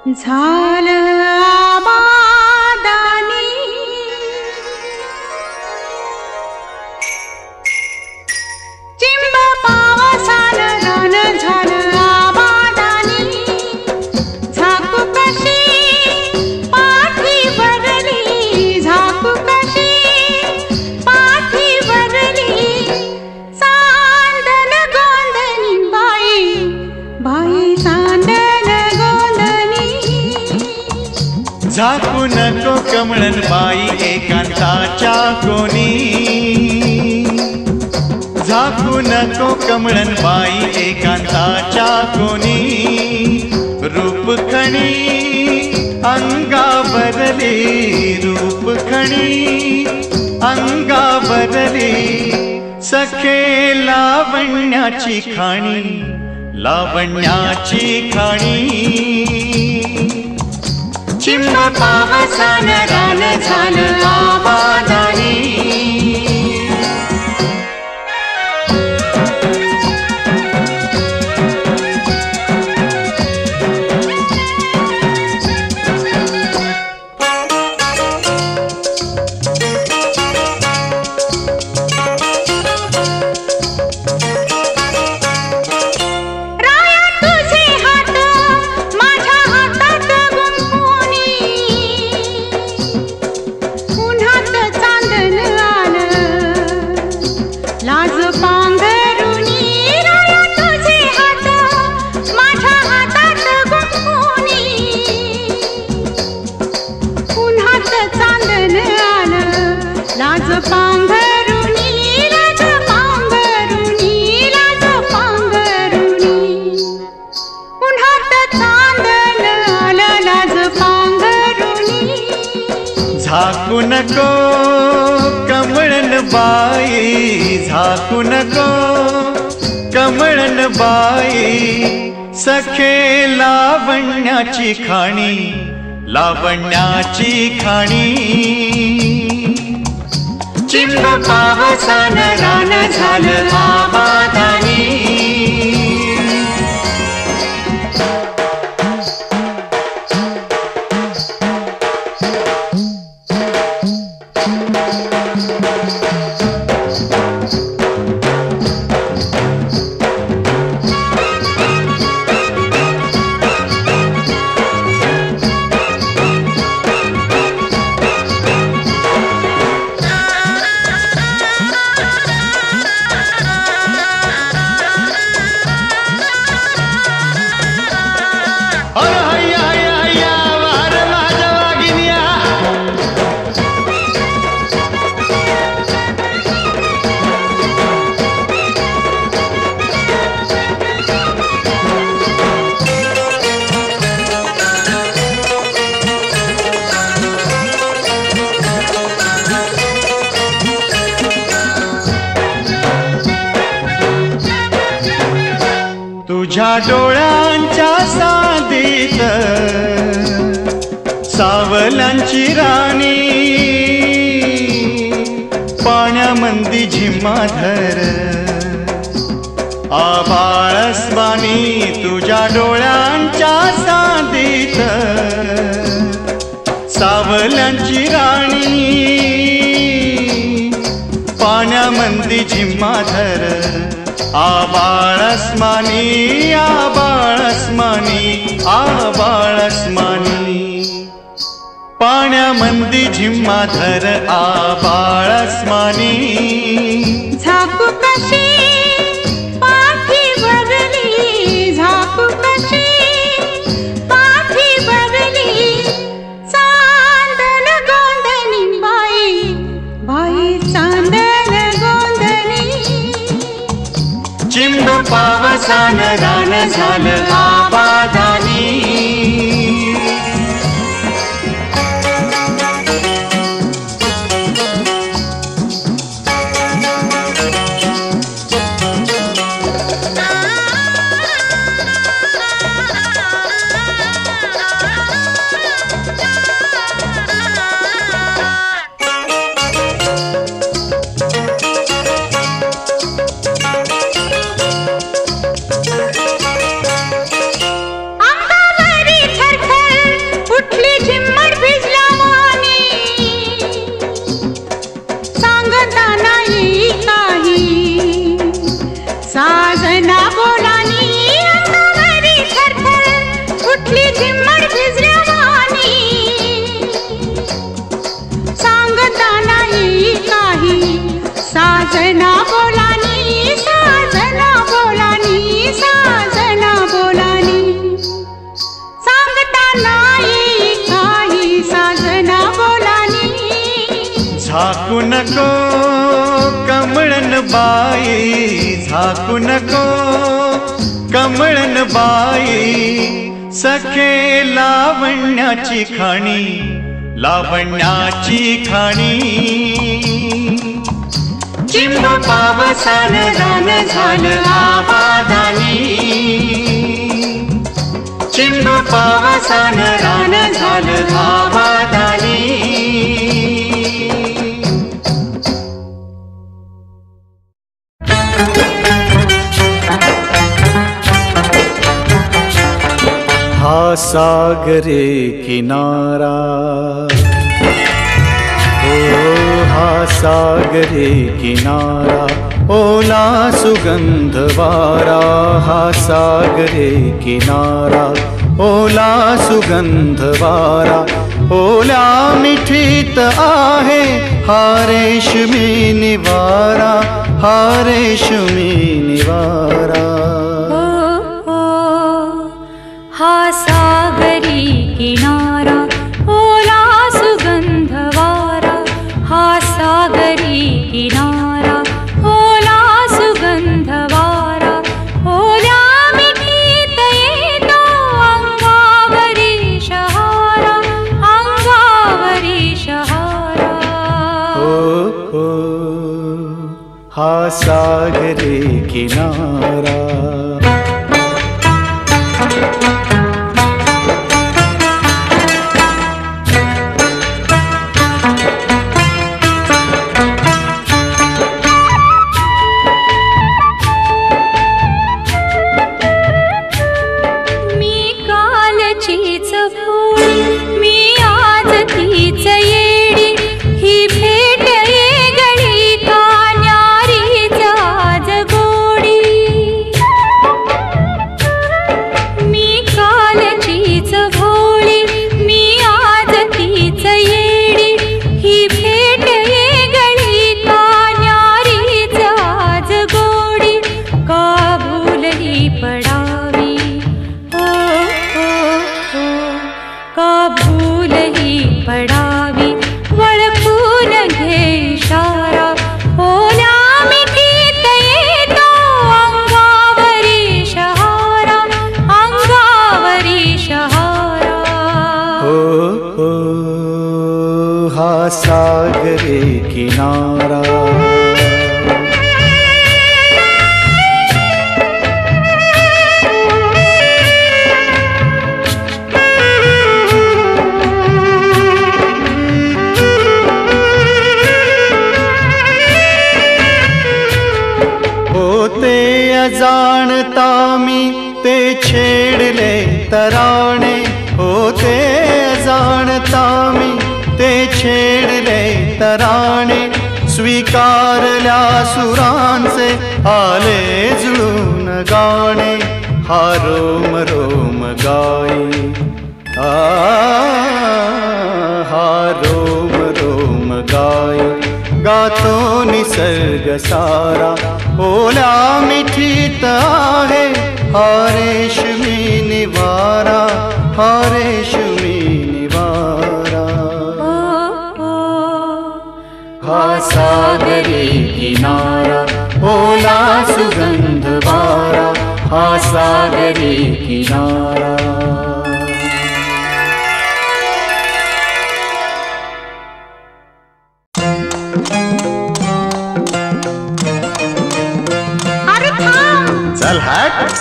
झालं आबादानी चिंब पावसानं रान झालं आबादानी झाकू कशी पाठी भरली झाकू कशी पाठी भरली सांडल गोंधनी बाई बाई सांडल गोंधनी झाकू नको कमळन बाई एकांताच्या कोणी झाकू नको कमळन बाई एकांताच्या कोणी रूप खणी अंगा भरली रूप खणी अंगा भरली सखे लावण्याची खाणी लावण्याची खाणी चिंब पावसानं रान झालं आबादानी लाज पांघरुणी राया तुझे हात माझ्या हातात गुंफुनी उन्हात चांदण आलं लाज पांघरुणी लाज पांघरुणी लाज पांघरुणी उन्हात चांदण आलं लाज पांघरुणी झाकू नको कमळन बाई झाकू नको कमळन बाई सखे लावण्याची खाणी लावण्याची खाणी चिंब पावसानं रान झालं आबादानी तुझ्या डोळ्यांच्या साधीत सावलांची राणी पाण्यामंदी झिम्माधर आबाळसबानी तुझ्या डोळ्यांच्या साधीत सावलांची राणी पाण्यामंदी झिम्माधर आबाळसमानी आबाळसमानी आबाळसमानी पाण्यामंदी झिम्माधर आबाळसमानी झाकू कशी पाठी भरली झाकू कशी पाठी भरली चांदण गोंधनी बाई बाई चांदण गोंधनी चिंब पावसानं रान झालं आबादानी सांगता नाही काही. साजना बोलानी अंगावरी थरथर उठली झिम्मड भिजल्या वाणी. सांगता नाही काही. साजना बोलानी, साजना बोलानी, साजना बोलानी. सांगता नाही काही. साजना बोलानी. झाकू नको कमळन बाई, झाकू नको कमळन बाई. सखे लावण्याची खाणी, लावण्याची खाणी. चिंब पावसान रान झालं आबादानी. चिंब पावसान रान झालं आबादानी. हा सागरे किनारा, ओ हा सागरे किनारा. ओला सुगंध वारा, हा सागरे किनारा. ओला सुगंध वारा. ओल्या मिठीत आहे हा रेशमी निवारा, हा रेशमी निवारा. हा सागरी किनारा. ओला सुगंध वारा. हा सागरी किनारा. ओला सुगंध वारा. ओल्या मिठीत येतो अंगावरी शहारा, अंगावरी शहारा. हो हा सागरे किनारा. सागरे किनारा. होते अजाणता मी ते छेडले तराणे. होते अजाणता मी ते छेडले तराणे. स्वीकारल्या सुरांचे आले जुळून गाणे. हा रोम रोम गाई, हा रोम रोम गाई. गातो निसर्ग सारा. ओल्या मिठीत आहे हा रेशमी निवारा, हा रेशमी निवारा. हा सागरे किनारा. ओला सुगंध वारा. हा सागरे किनारा. अरे थांब. चल हट.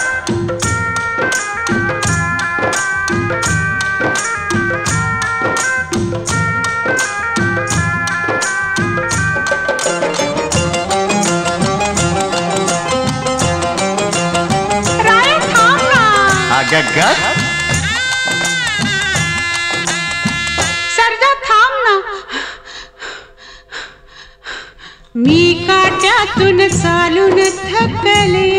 राय थांब ना. अगं सरजा थांब ना. मी काट्यातून चालून थकले,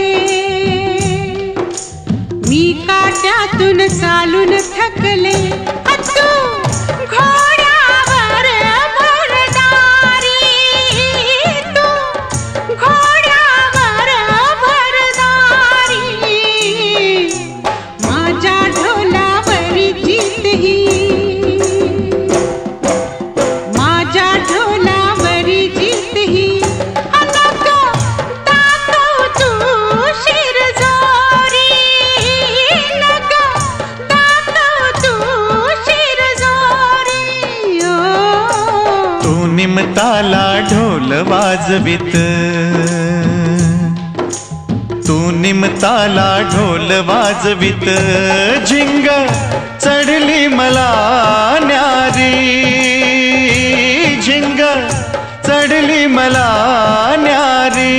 मी काट्यातून चालून थकले, तू घोड्यावर भरदारी, तू घोड्यावर भरदारी, माझ्या ढोलावरी जीत ही, माझ्या ढोलावरी जीत ही, नको दाखव तू शिरजोरी, नको दाखव तू शिरजोरी, तू निमताला ढोल वाजवीत, तू निमताला ढोल वाजवीत, झिंग चढली मला न्यारी, झिंग चढली मला न्यारी,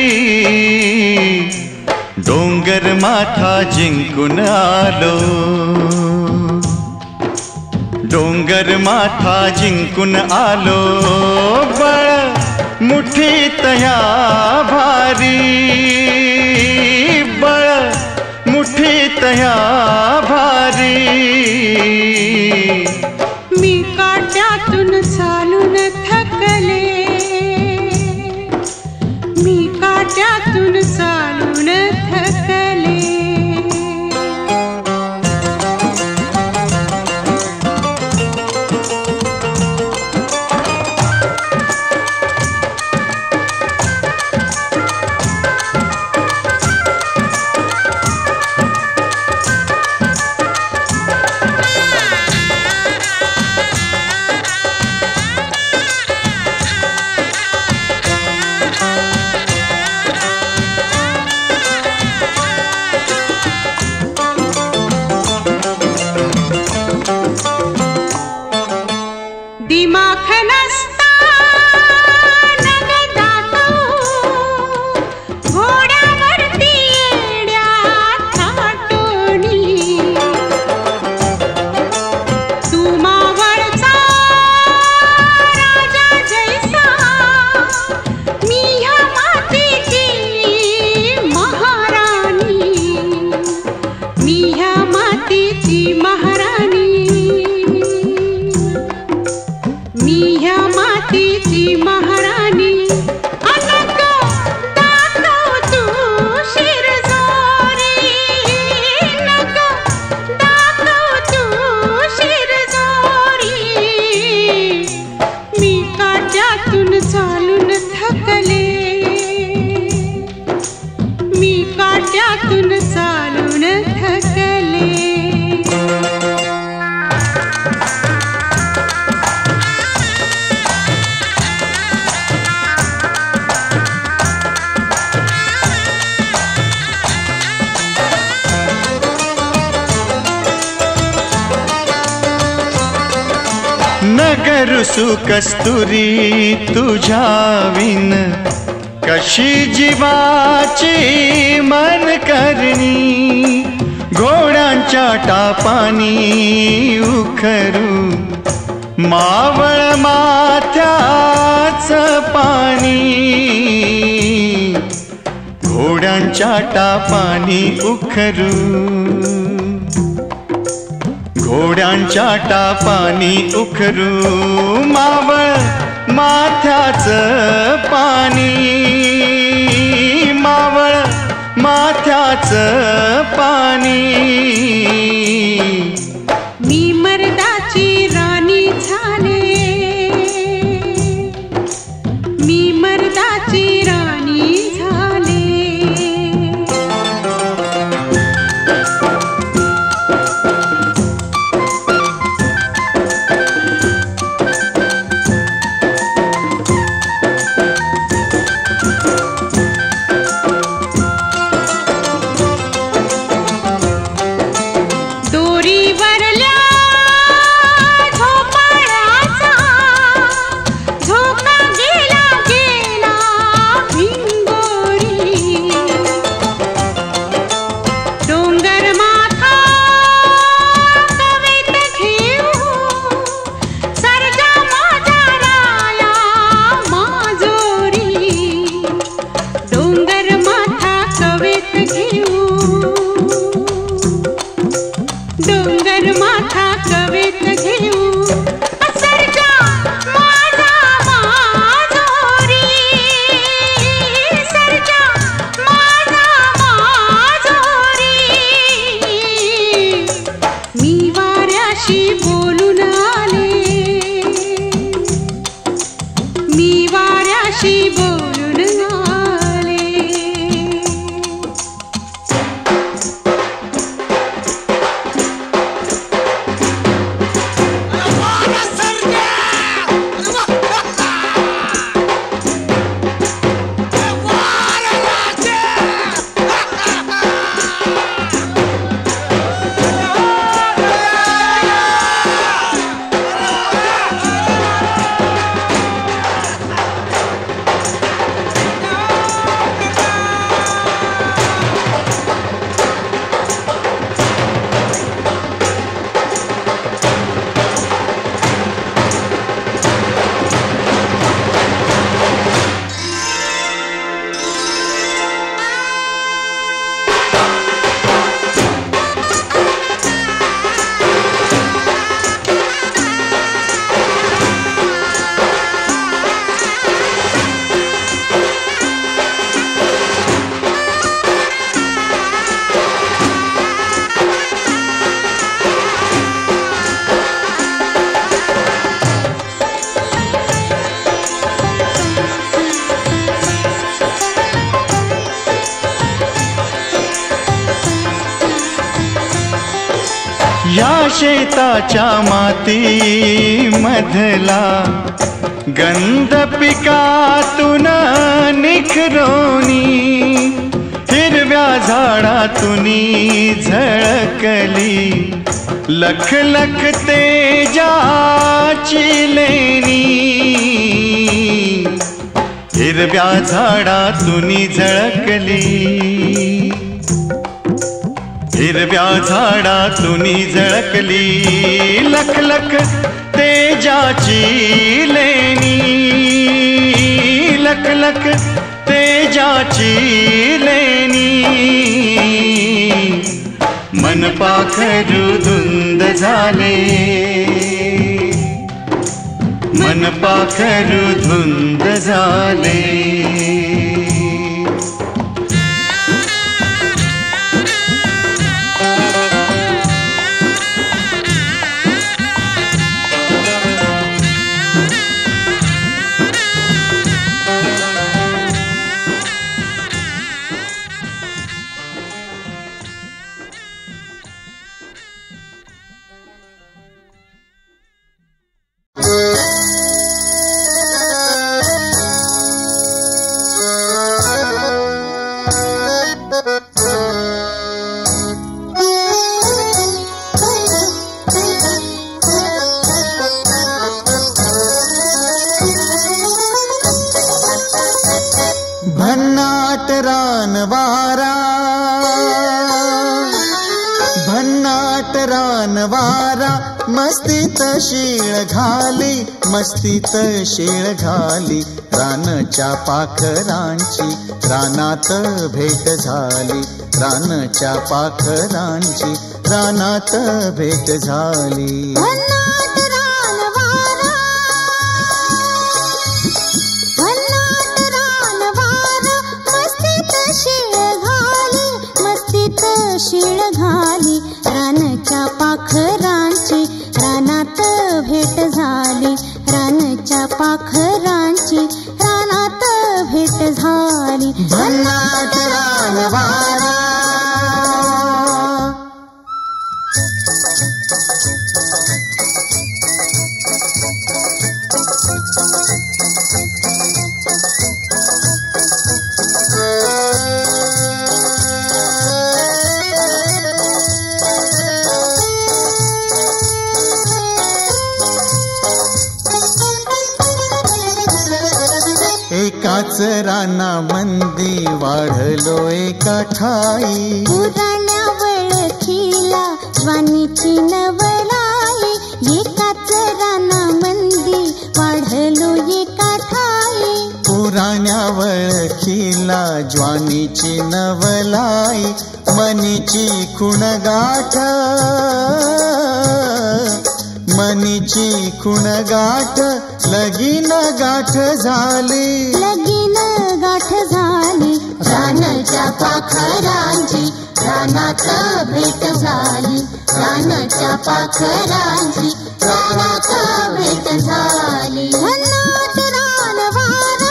डोंगर माथा जिंकून आलो, डोंगर माथा जिंकून आलो, बळ मुठीत ह्या भारी, बळ मुठीत ह्या भारी, मी काट्यातून चालून थकले, मी काट्यातून चालून थकले, दिमाख नसता नगदातो, घोड्यावरती येड्या थाटोनी, तू मावळचा राजा जैसा, मी ह्या मातीची महाराणी, मी ह्या मातीची महाराणी, मी ह्या मातीची महाराणी, नको दाखव तू शिरजोरी, नको दाखव तू शिरजोरी, मी काट्यातून चालून थकले, मी काट्यातून चालून थकले, नगरुसु कस्तुरी तुझ्या विन, कशी जीवाची मन करणी, घोड्यांच्या टापानी उखरू, मावळ माथ्याच पाणी, घोड्यांच्या टापानी उखरू, घोड्यांच्या टापानी उखरू, मावळ माथ्याच पाणी, मावळ माथ्याच पाणी, मी मर्दाची राणी झाले, मी मर्दाची राणी झाले, या शेताच्या माती मधला गंध पिकातून निखरोनी हिरव्या झाडातूनी झळकली लख लख तेजाची लेणी हिरव्या झाडातूनी झळकली हिरव्या झाडातूनी झळकली लख लख तेजाची लेणी लख लख तेजाची लेणी मन पाखरू धुंद झाले मन पाखरू धुंद झाले भन्नाट रानवारा मस्तीत शीळ घाली रानच्या पाखरांची रानात भेट झाली रानच्या पाखरांची रानात भेट झाली शीळ घाली रानच्या पाखरांची रानात भेट झाली रानच्या पाखरांची रानात भेट झाली भन्नाट रानवारा एकाच रानामंदी वाढलो एका ठाई पुराण्या वळखीला ज्वानीची नवलाई एकाच रानामंदी वाढलो एका ठाई पुराण्या वळखीला ज्वानीची नवलाई मनीची खुणगाठ मनीची खुणगाठ लगीन गाठ झाली रानाच्या पाखरांची रानात भेट झाली रानाच्या पाखरांची रानात भेट झाली भन्नाट रानवारा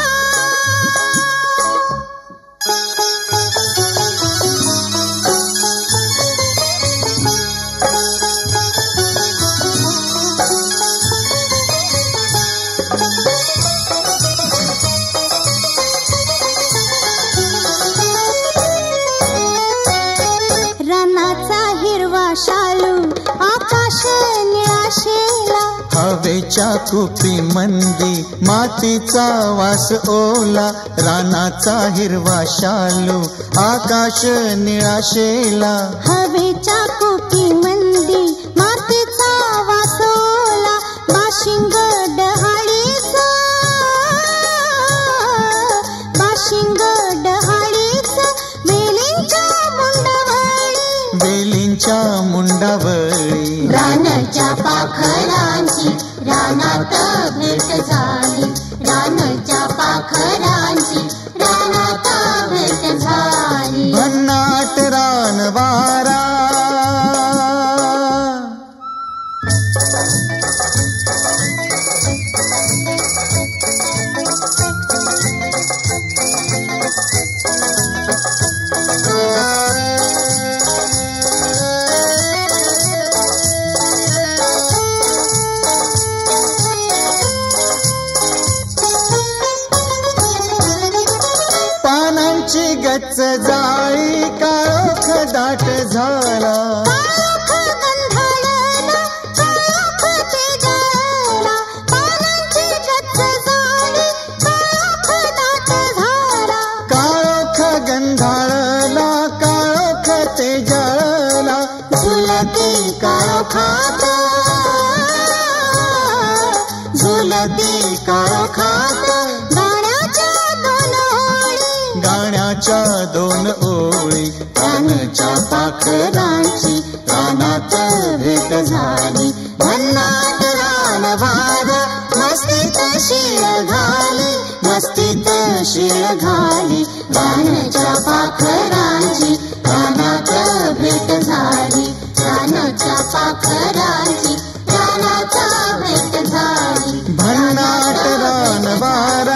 हवेच्या कुपी मंदी मातीचा वास ओला रानाचा हिरवा शालू आकाश निळा शेला हवेच्या कुपी मंदी मातीचा वास ओला बाशिंग डहाळीचा वेलींच्या मुंडावळी रानाच्या पाखरांची रानात भेट झाली रानाच्या पाखरांची रानात भेट झाली भन्नाट रानवारा गच्च जाळी काळोख दाट झाला काळोख गंधाळला काळोख ते जळला झुलती काळोखात झुलती काळोखात गाण्याच्या दोन ओळी रानाच्या पाखरांची रानात भेट झाली भन्नाट रान वार मस्तीत शिळ घाली मस्तीत शिळ घाली रानाच्या पाखरांची रानात भेट झाली रानाच्या पाखरांची रानात भेट झाली भन्नाट रान वारा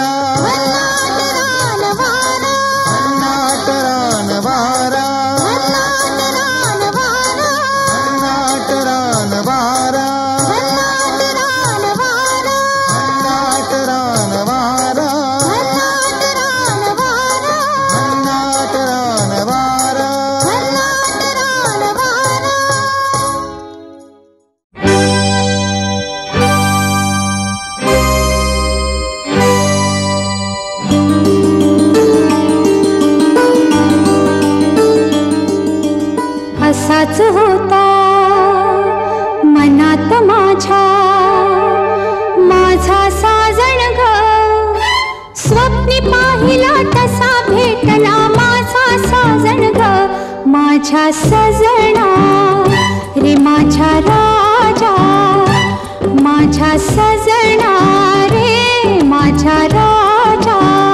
असाच होता मनात माझ्या माझा साजण ग स्वप्नी पाहिला तसा भेटला माझा साजण ग माझ्या सजना रे माझ्या राजा माझ्या सजना रे माझ्या राजा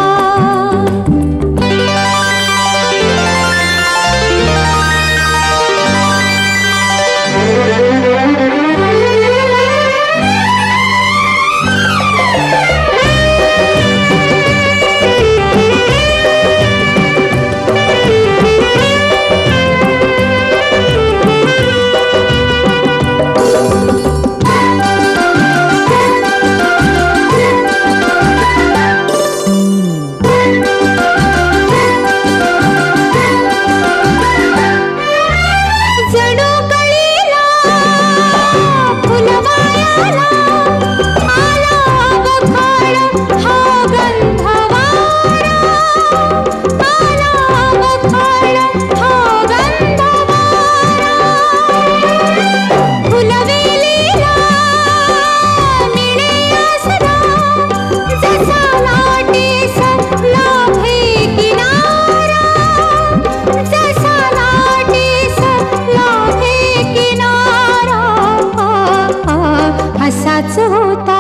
होता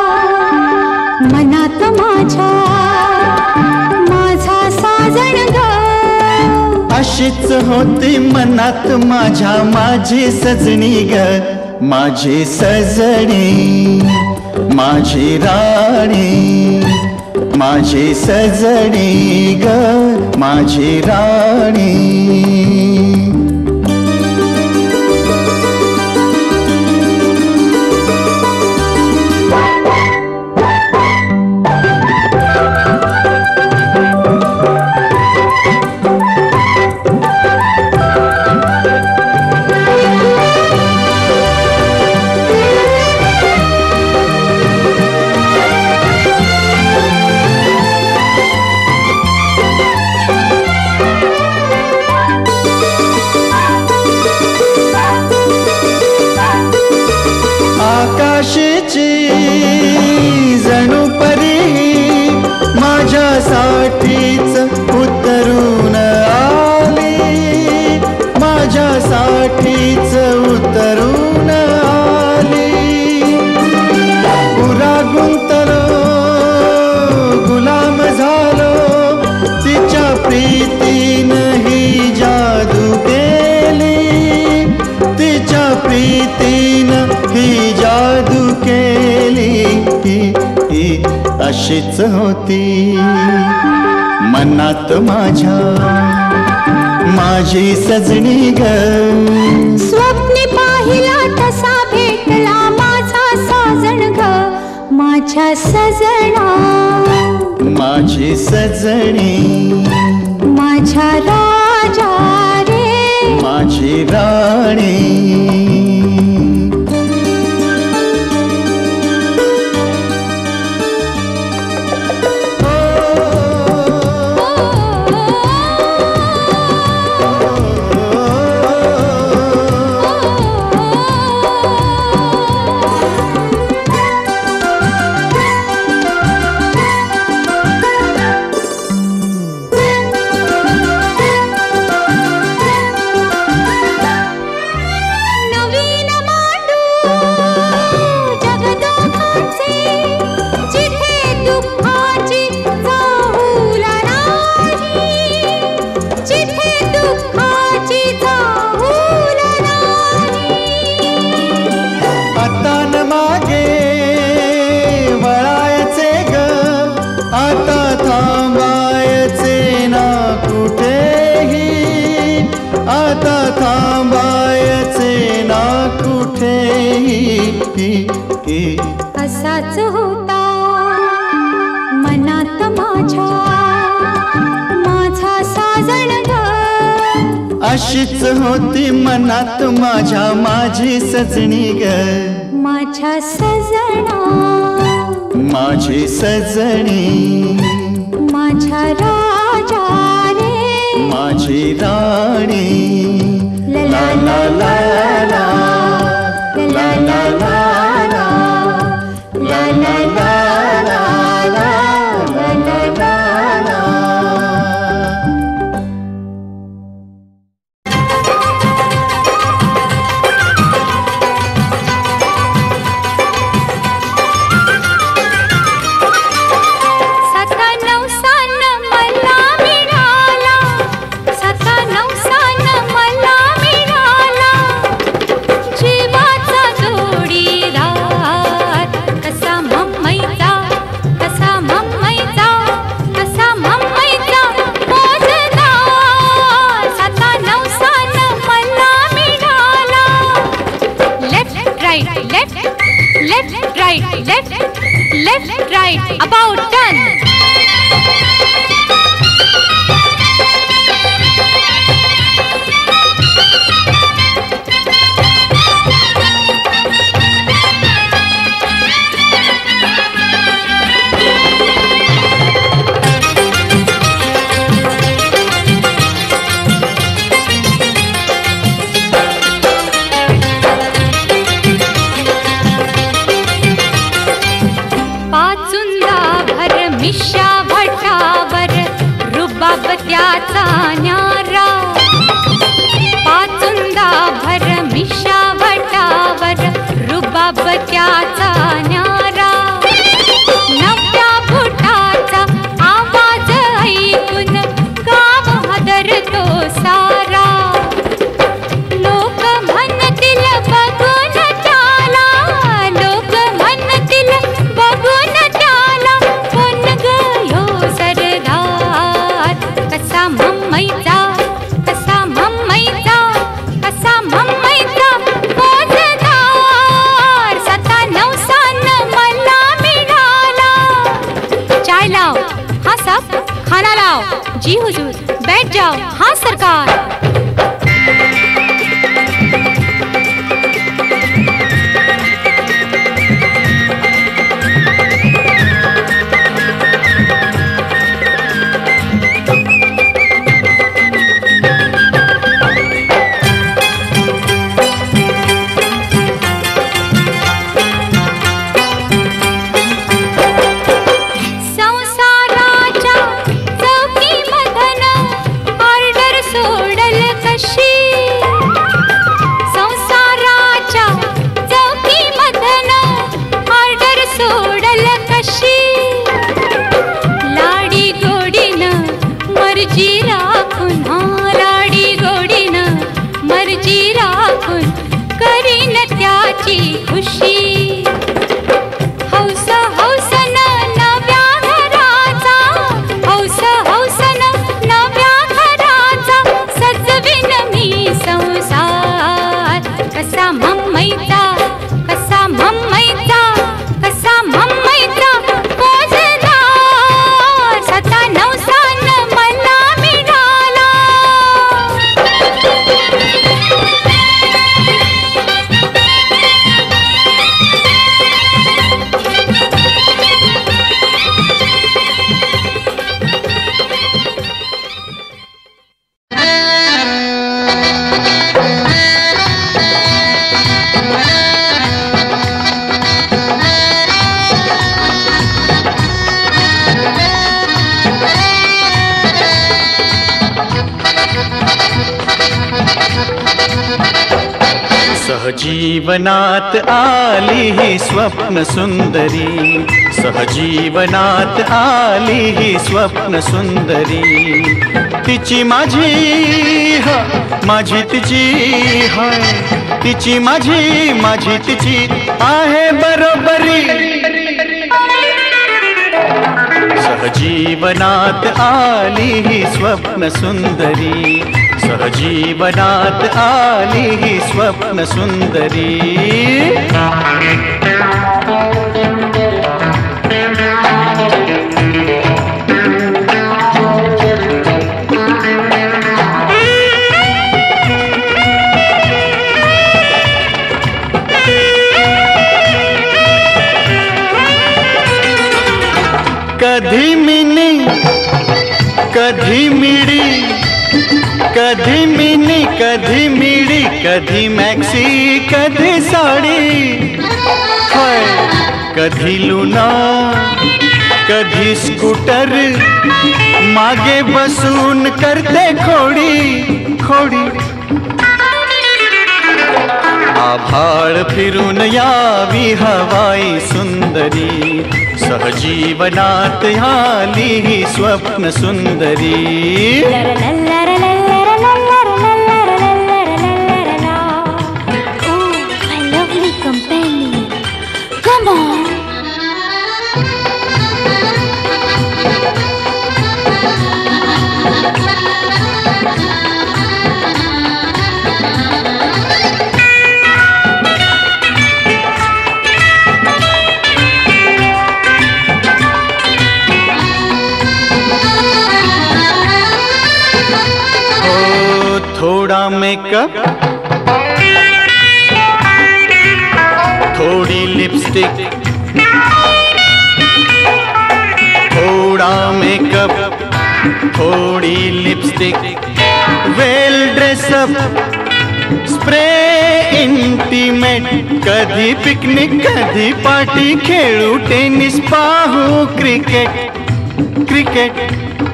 मनात माझ्या माझा साजण ग अशीच होती मनात माझ्या माझी सजणी ग माझी सजणी माझी राणी माझी सजणी ग माझी राणी जणू परी माझ्यासाठीच उतरून आली माझ्यासाठीच उतरून आली पुरा गुंतलो गुलाम झालो तिच्या प्रीतीनं ही जादू केली तिच्या प्रीतीनं ही जादू केली अशीच होती मनात माझ्या माझी सजणी ग स्वप्नी पाहिला तसा भेटला माझा साजण ग माझ्या सजना माझी सजणी माझी माझा राजा रे माझी राणी असाच होता मनात माझ्या माझा साजण ग अशीच होती मनात माझ्या माझी सजणी ग माझ्या सजना माझी सजणी माझ्या राजा रे माझी राणी ला ला ला ला ला ला ला ला La la la la la la la la la. सता नवसान मला मिळाला, सता नवसान मला मिळाला, जीवाचा जोडीदार कसा मम्मईचा मोजदार सता नवसान मला मिळाला. Left right left right left right about done. मिशा भटावर रुबाब त्याचा न्यारा. पाचुंदा भर मिशा भटावर रुबाब त्याचा न्यारा. नव्या फुटाचा आवाज ऐकून गाव हादरतो सारा. लोक म्हणतील बघून त्याला, लोक म्हणतील बघून त्याला, कोण गयो सरदार कसा मम्मईचा मोजदार. सता नवसान मला मिळाला. चाय लाओ हाँ सब, खाना लाओ जी हुजूर, बैठ जाओ हाँ सरकार. संसाराच्या चौकी मधन ऑर्डर सोडल कशी. संसाराच्या चौकी मधन ऑर्डर सोडल कशी. लाडी गोडीन मर्जी राखून, लाडी गोडीन मर्जी राखून करीन त्याची खुशी. हौस हौसन नव्या घराचा, हौस हौसन नव्या घराचा, सजविन मी संसार कसा मम्मईचा मोजदार. सता नवसान मला मिळाला. सहजीवनात आली ही स्वप्न सुंदरी, सहजीवनात आली ही स्वप्न सुंदरी. तिची माझी माझी तिची हाय, तिची माझी तिची आहे बरोबरी. सहजीवनात आली ही स्वप्न सुंदरी, सहजीवनात आली ही स्वप्न सुंदरी. कधी मिनी कधी मिडी, कधी मिनी कधी मिडी, कधी मॅक्सी कधी साडी. हाय कधी लुना कधी स्कूटर, मागे बसून करते खोडी खोडी. आभाळ फिरून यावी हवाई सुंदरी, सहजीवनात आली ही स्वप्न सुंदरी. थोड़ा मेकअप, थोड़ी लिपस्टिक, थोड़ा मेकअप, थोड़ी lipstick, well dress up, spray intimate. कधी पिकनिक कधी पार्टी, खेळू टेनिस पाहू क्रिकेट क्रिकेट.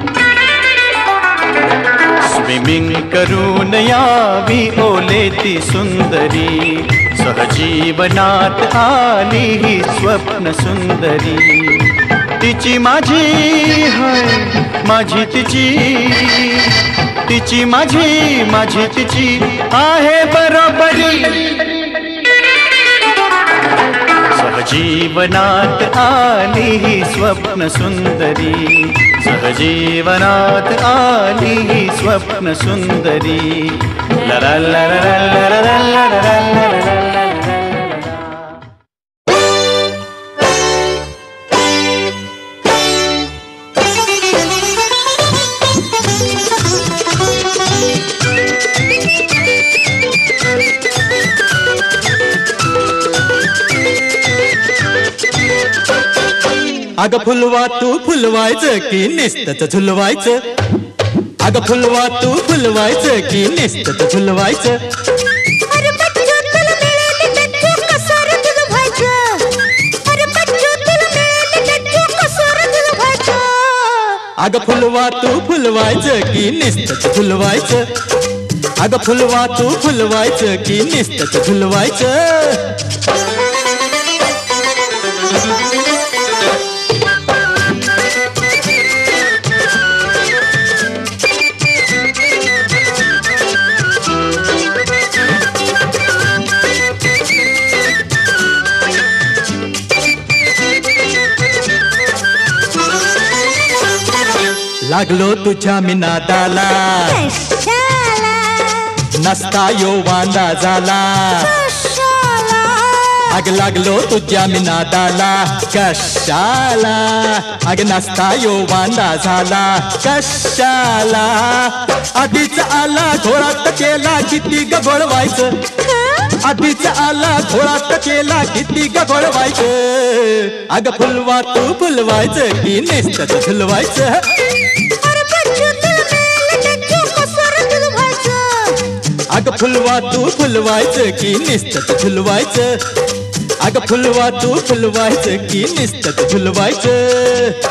स्विमिंग करून यावी ओलेती सुंदरी, सहजीवनात आली ही स्वप्न सुंदरी. तिची माझी हाय माझी तिची, तिची माझी तिची आहे बरोबरी. सहजीवनात आली ही स्वप्न सुंदरी, सहजीवनात आली ही स्वप्न सुंदरी. ला ला ला ला ला ला ला ला ला ला. अगं फुलवा तू फुलवायचं की निस्तच झुलवायचं, अगं फुलवा तू फुलवायचं की निस्तच झुलवायचं. अरे बच्चू तुला मिळेल बच्चू कसं रे तुझं व्हायचं, अरे बच्चू तुला मिळेल बच्चू कसं रे तुझं व्हायचं. अगं फुलवा तू फुलवायचं की निस्तच झुलवायचं, अगं फुलवा तू फुलवायचं की निस्तच झुलवायचं. लागलो तुझ्या मी नादाला, नसता यो वांदा झाला. अग लागलो तुझ्या मी नादाला कशाला, अग नसता यो वांदा झाला कशाला. आधीच आला घोळात केला किती गबळवायचं, आधीच आला घोळात केला किती गबळवायचं. अग फुलवा तू फुलवायचं की निस्तच झुलवायचं. अगं फुलवा तू फुलवायचं की निस्तच झुलवायचं, अगं फुलवा तू फुलवायचं की निस्तच झुलवायचं.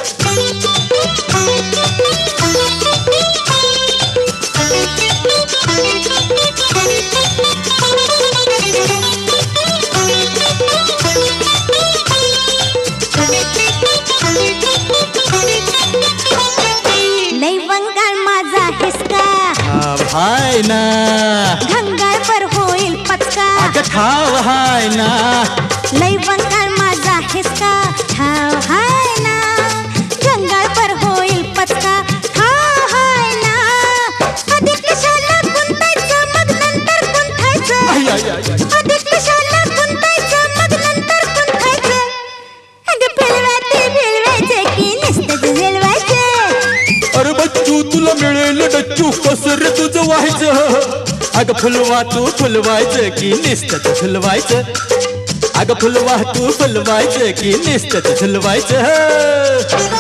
हाय ना घंगाळ पर होईल पचका अगं ठाव हाय ना लई बंगाल माझा हिसका ठाव हाय ना घंगाळ पर होईल पचका ठाव हाय ना आधी कशाला गुंतायचं मग नंतर गुंतायचं आधी कशाला गुंतायचं मग नंतर गुंतायचं अगं फिरवायचं की नुसतंच झेलवायचं अरे बच्चू तुला मिळेल डच्चू कसं रे तुझं व्हायचं अगं फुलवा तू फुलवायचं की नुसतंच फुलवायचं अगं फुलवा तू फुलवायचं की नुसतंच फुलवायचं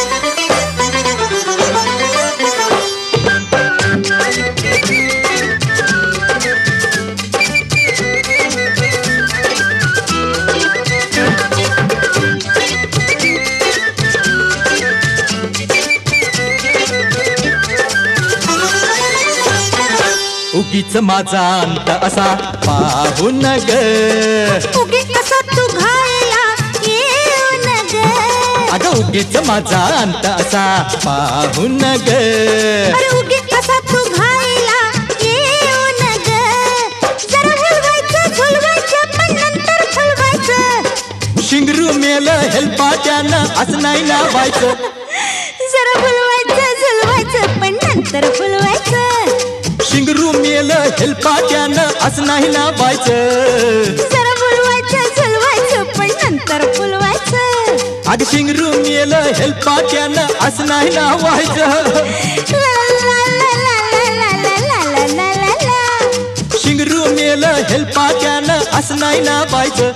उगीच माझा अंत असा पाहून ग उगी कसा तू घायला येऊन ग अगं उगीच माझा अंत असा पाहून ग अरे उगी कसा तू घायला येऊन ग जरा झुलवायचं पण नंतर फुलवायचं शिंगरू मेल हेलपाट्यानं असं नाही लावायचं जरा झुलवायचं पण नंतर फुलवायचं शिंगरू मेल हेलपाट्यानं असं नाही लावायचं जरा झुलवायचं पण नंतर फुलवायचं अगं शिंगरू मेल हेलपाट्यानं असं नाही लावायचं शिंगरू मेल हेलपाट्यानं असं नाही लावायचं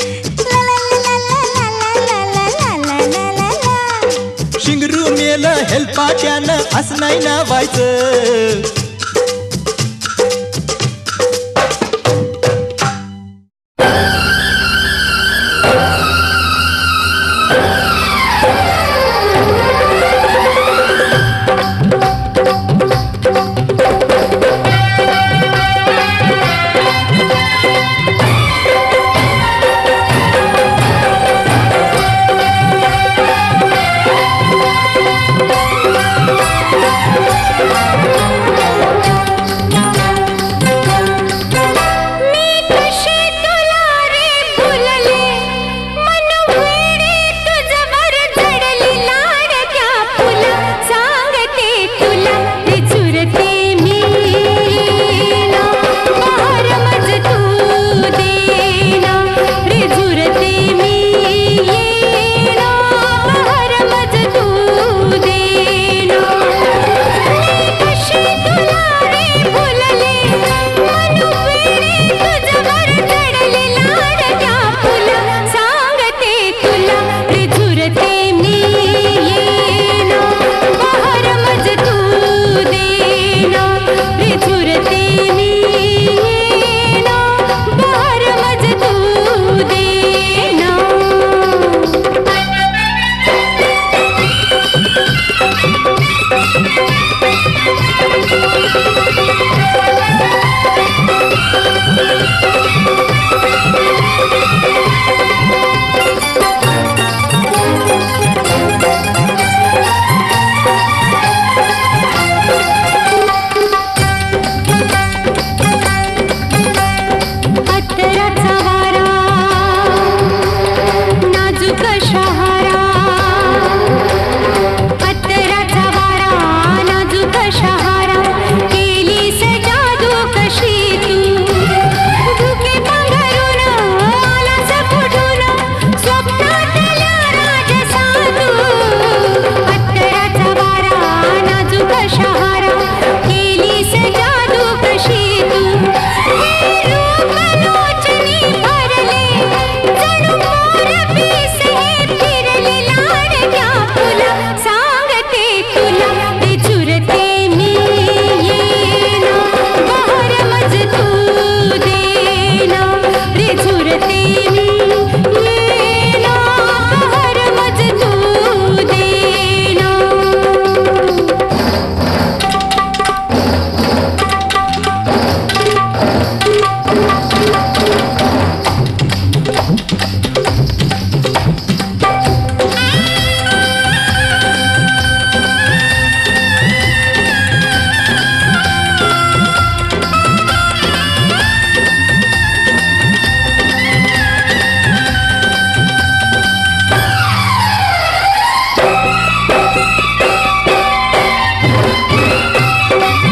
शिंगरू मेल हेलपाट्यानं असं नाही लावायचं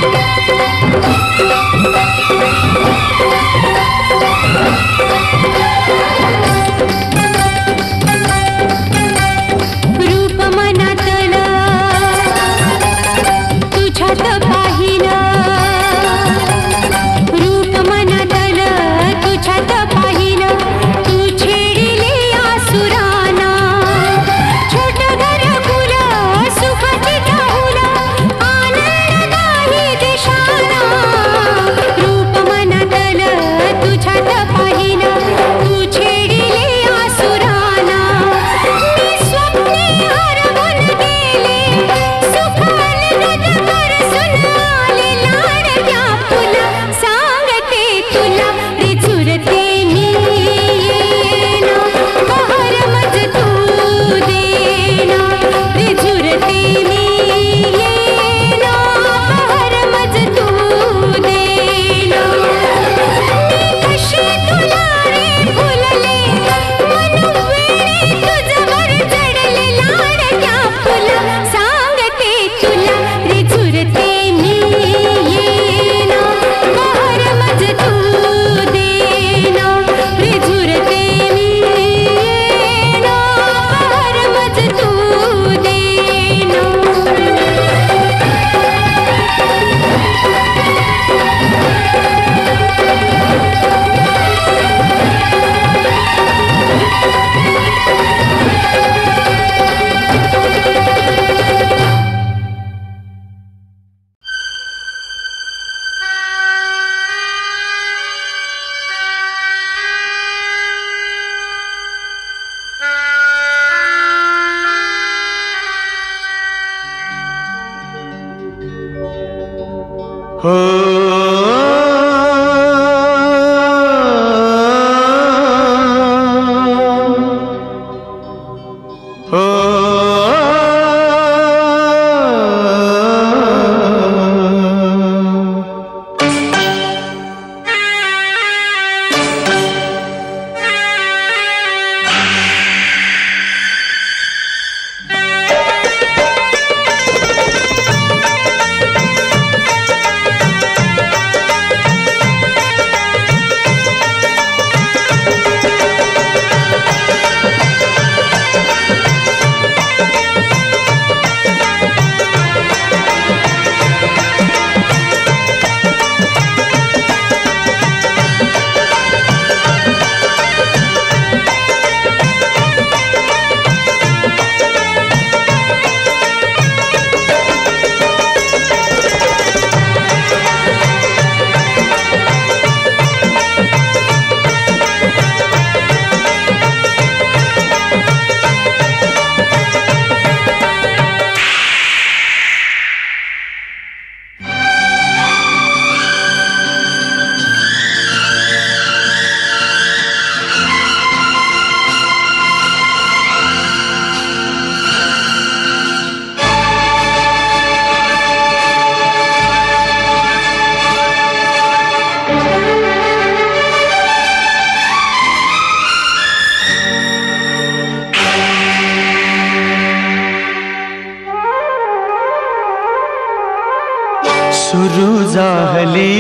सुरु जाहली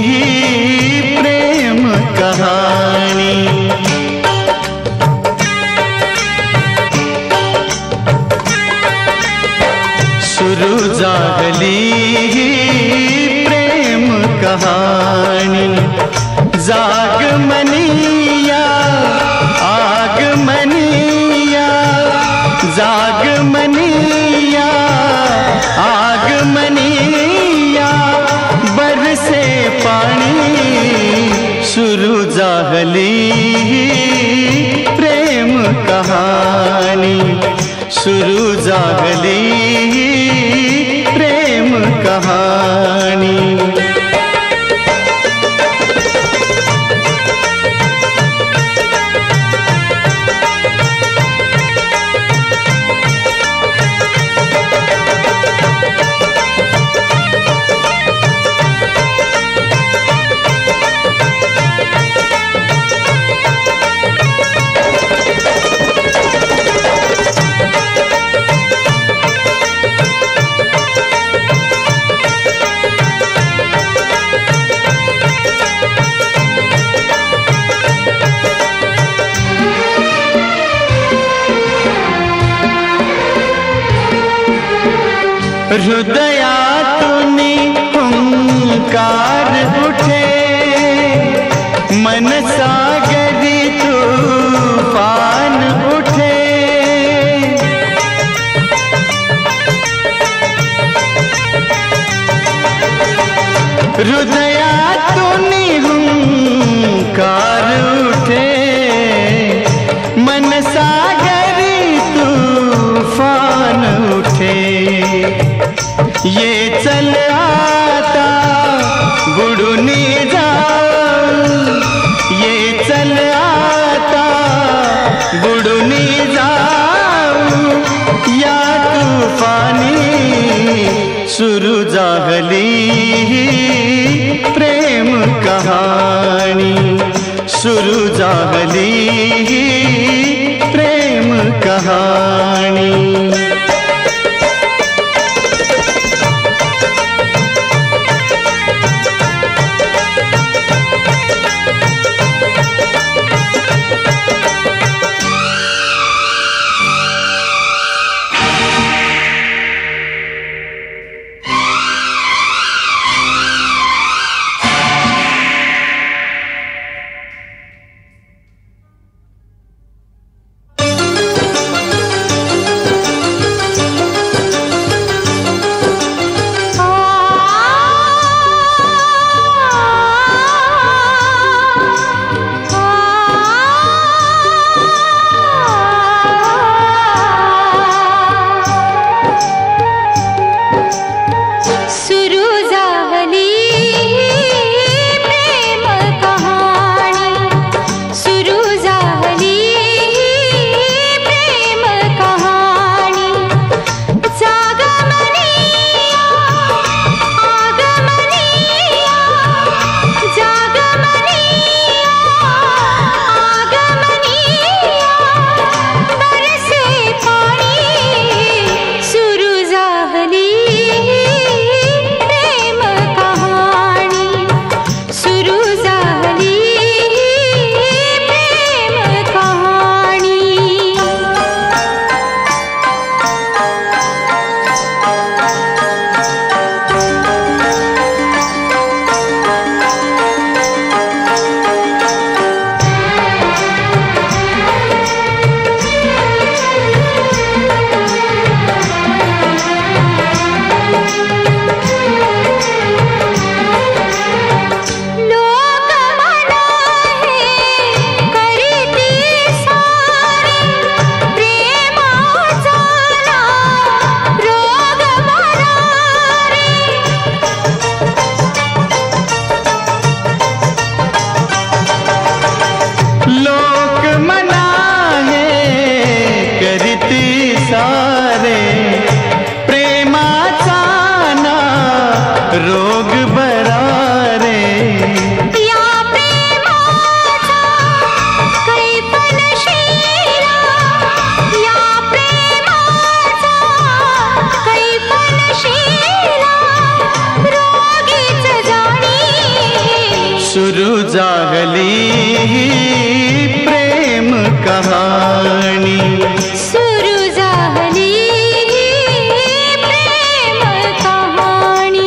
प्रेम कहानी सुरु जाहली प्रेम कहानी जाग मनिया आग मनिया जाग मनिया आग मनिया बरसे पानी सुरु जाहली प्रेम कहानी सुरु जागली प्रेम कहानी हृदयातूनी हुंकार उठे मन सागरी तूफान उठे हृदयातूनी हुंकार उठे मन सागरी तूफान उठे ये चल आता बुडूनी जाऊ ये चल आता बुडूनी जाऊ या तूफानी सुरू झाली प्रेम कहाणी सुरू झाली प्रेम कहाणी सुरू झाली प्रेम कहाणी सुरू झाली प्रेम कहाणी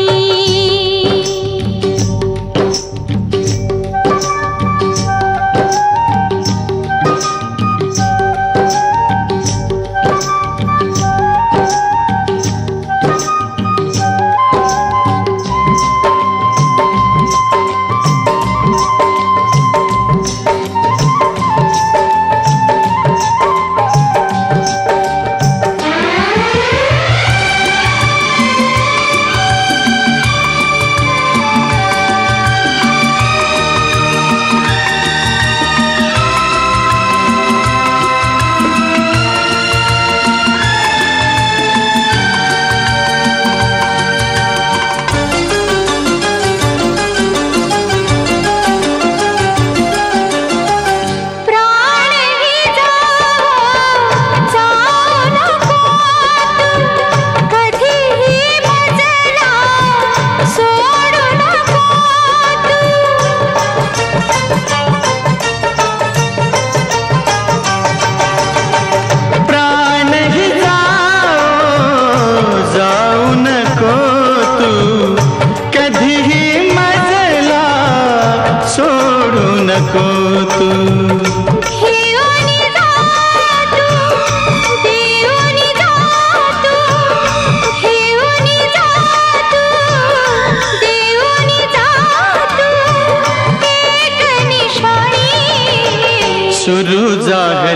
शुरू जाहर